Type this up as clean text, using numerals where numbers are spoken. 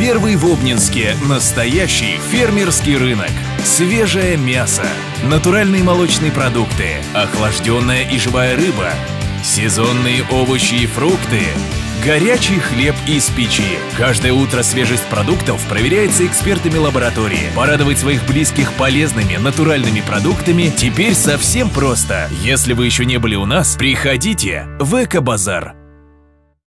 Первый в Обнинске настоящий фермерский рынок. Свежее мясо, натуральные молочные продукты, охлажденная и живая рыба, сезонные овощи и фрукты, горячий хлеб из печи. Каждое утро свежесть продуктов проверяется экспертами лаборатории. Порадовать своих близких полезными натуральными продуктами теперь совсем просто. Если вы еще не были у нас, приходите в Эко-базар.